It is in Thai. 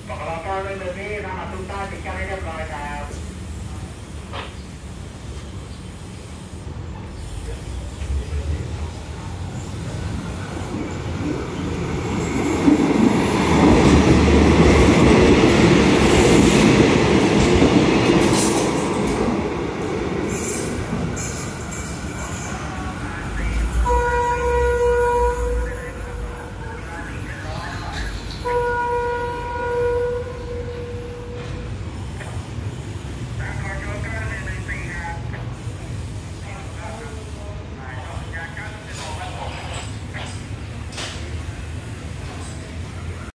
บอกเราก็เรื่องนี้นำมาตุ้มต้าติดกันให้เรียบร้อยครับ